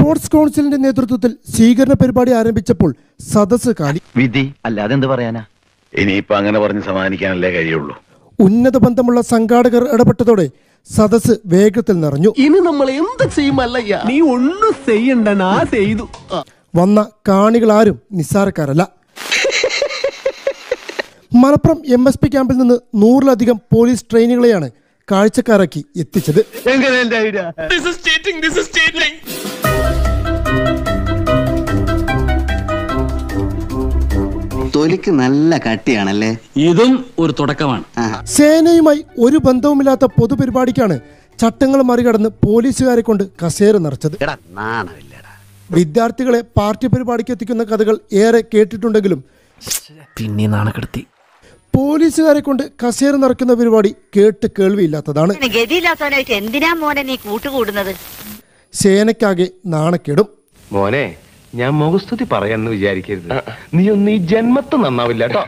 Sports കൗൺസിലിന്റെ നേതൃത്വത്തിൽ സ്വീകരണ പരിപാടി ആരംഭിച്ചപ്പോൾ സദസ്സ് കാലി. വിധി അല്ലാതെ എന്ത് പറയാനാ? ഇനിയിപ്പോ അങ്ങനെ പറഞ്ഞ് സമാധാനിക്കാനല്ലേ കഴിയുള്ളൂ. ഉന്നത ബന്ധമുള്ള സംഘാടകർ ഇടപെട്ടതോടെ സദസ്സ് വേഗത്തിൽ നിറഞ്ഞു. ഇനി നമ്മൾ എന്ത് ചെയ്യുമല്ലയ്യ? നീ ഒന്നും ചെയ്യണ്ട, നാ ചെയ്തു. വന്ന കാണികളാരും നിസ്സാരക്കാരല്ല. മലപ്പുറം MSP ക്യാമ്പിൽ നിന്ന് 100-ലധികം പോലീസ് ട്രെയിനികളെയാണ് കാഴ്ചക്കാരാക്കി എത്തിച്ചത്. തൊലിക്ക് നല്ല കട്ടിയാണല്ലേ. ഇതും ഒരു തുടക്കമാണ്. സേനയുമായി ഒരു ബന്ധവുമില്ലാത്ത പൊതുപരിപാടിക്കാണ് ചട്ടങ്ങൾ മറികടന്ന് പോലീസുകാരെ കൊണ്ട് കസേര നിറച്ചത്. വിദ്യാർത്ഥികളെ പാർട്ടി പരിപാടിക്ക് എത്തിക്കുന്ന കഥകൾ ഏറെ കേട്ടിട്ടുണ്ടെങ്കിലും പിന്നെ നാണക്കെടുത്തി പോലീസുകാരെ കൊണ്ട് കസേര നിറക്കുന്ന പരിപാടി കേട്ട് കേൾവിയില്ലാത്തതാണ്. എന്തിനാ മോനെ നീ കൂട്ടുകൂടുന്നത്? സേനയ്ക്കാകെ നാണക്കേടും. മോനെ, ഞാൻ മുഖസ്തുതി പറയാന്ന് വിചാരിക്കരുത്. നീ ഒന്നും ഈ ജന്മത്ത് നന്നാവില്ല കേട്ടോ.